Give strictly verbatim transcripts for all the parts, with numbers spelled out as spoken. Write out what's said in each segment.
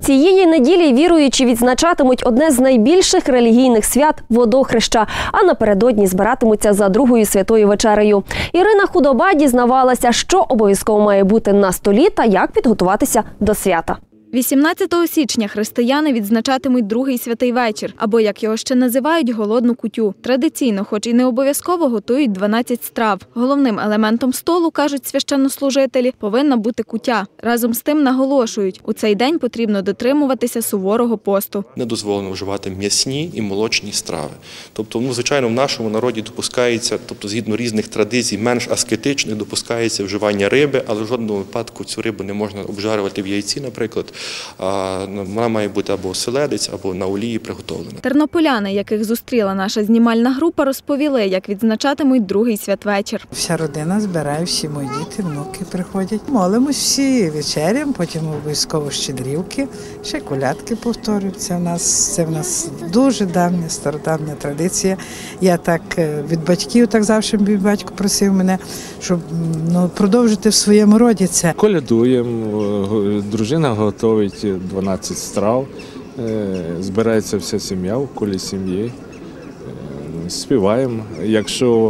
Цієї неділі віруючі відзначатимуть одне з найбільших релігійних свят – Водохреща, а напередодні збиратимуться за другою святою вечерею. Ірина Худоба дізнавалася, що обов'язково має бути на столі та як підготуватися до свята. вісімнадцятого січня християни відзначатимуть другий святий вечір, або, як його ще називають, голодну кутю. Традиційно, хоч і не обов'язково, готують дванадцять страв. Головним елементом столу, кажуть священнослужителі, повинна бути кутя. Разом з тим наголошують, у цей день потрібно дотримуватися суворого посту. Не дозволено вживати м'ясні і молочні страви. Тобто, ну, звичайно, в нашому народі допускається, тобто згідно різних традицій, менш аскетичних, допускається вживання риби, але в жодному випадку цю рибу не можна обжарювати в яйці, наприклад. Вона має бути або оселедець, або на олії приготовлена. Тернополяни, яких зустріла наша знімальна група, розповіли, як відзначатимуть другий святвечір. Вся родина збирає, всі мої діти, внуки приходять. Молимось всі вечерям, потім обов'язково щедрівки, ще колядки повторюються. У нас це в нас дуже давня, стародавня традиція. Я так від батьків, так завжди мій батько просив мене, щоб ну, продовжити в своєму роді це. Колядуємо, дружина готовить дванадцять страв, збирається вся сім'я в колі сім'ї, співаємо. Якщо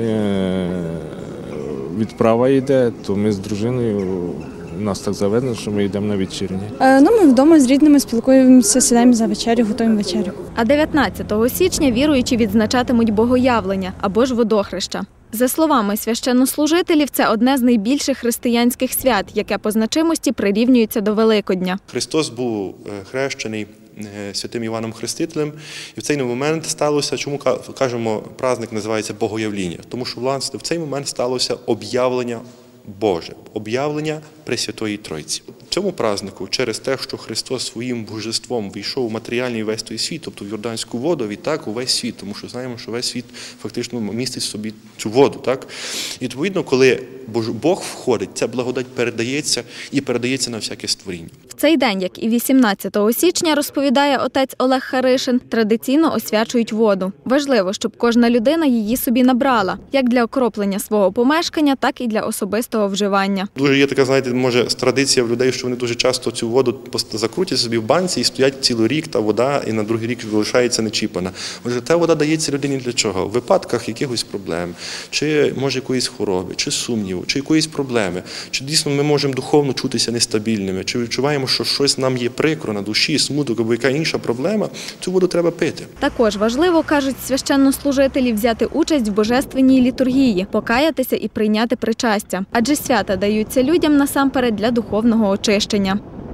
відправа йде, то ми з дружиною, у нас так заведено, що ми йдемо на вечірні. Ну, ми вдома з рідними спілкуємося, сідаємо за вечерю, готуємо вечерю. А дев'ятнадцятого січня віруючі відзначатимуть Богоявлення або ж Водохреща. За словами священнослужителів, це одне з найбільших християнських свят, яке по значимості прирівнюється до Великодня. Христос був хрещений святим Іваном Хрестителем, і в цей момент сталося, чому кажемо, праздник називається Богоявління, тому що, власне, в цей момент сталося об'явлення Боже, об'явлення Пресвятої Тройці. В цьому празднику, через те, що Христос своїм божеством війшов у матеріальний весь той світ, тобто в Йорданську воду, відтак у весь світ, тому що знаємо, що весь світ фактично містить в собі цю воду. Так? І відповідно, коли Бог входить, ця благодать передається і передається на всяке створіння. В цей день, як і вісімнадцятого січня, розповідає отець Олег Харишин, традиційно освячують воду. Важливо, щоб кожна людина її собі набрала, як для окроплення свого помешкання, так і для особистого вживання. Дуже є така, знаєте, може, традиція в людей, що вони дуже часто цю воду закрутять собі в банці і стоять цілий рік, та вода і на другий рік залишається нечіпана. Отже, та вода дається людині для чого? В випадках якихось проблем, чи може якоїсь хвороби, чи сумніву, чи якоїсь проблеми, чи дійсно ми можемо духовно чутися нестабільними, чи відчуваємо, що щось нам є прикро на душі, смуток або яка інша проблема, цю воду треба пити. Також важливо, кажуть священнослужителі, взяти участь в божественній літургії, покаятися і прийняти причастя. Адже свята даються людям насамперед для духовного очищення.